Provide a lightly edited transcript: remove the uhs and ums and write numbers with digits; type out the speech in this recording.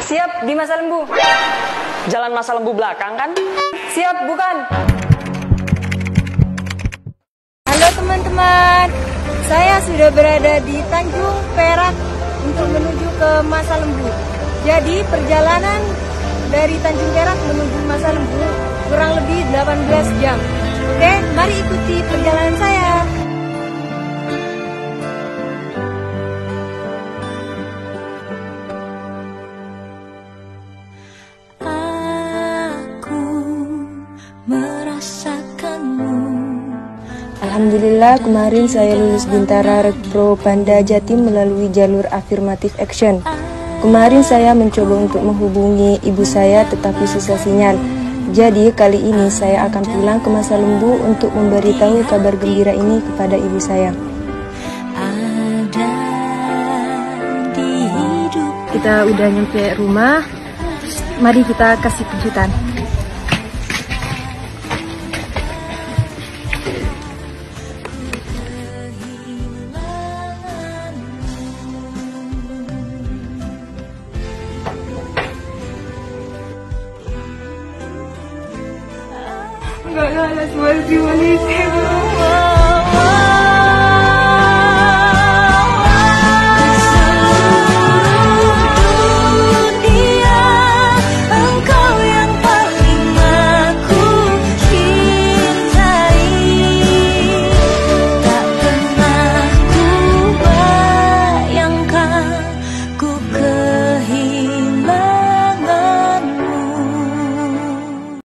Siap di Masa Lembu. Jalan Masa Lembu belakang kan? Siap bukan? Halo teman-teman, saya sudah berada di Tanjung Perak untuk menuju ke Masa Lembu. Jadi perjalanan dari Tanjung Perak menuju Masa Lembu kurang lebih 18 jam. Oke, mari ikuti perjalanan saya. Alhamdulillah kemarin saya lulus Bintara Rekpro Panda Jatim melalui jalur affirmative action. Kemarin saya mencoba untuk menghubungi ibu saya tetapi susah sinyal. Jadi kali ini saya akan pulang ke Masa Lembu untuk memberitahu kabar gembira ini kepada ibu saya. Kita udah nyampe rumah, mari kita kasih kejutan. Enggak ada semua di Malaysia.